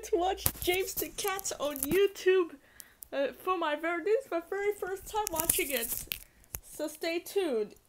to watch James the Cat on YouTube. This is my very first time watching it. So stay tuned.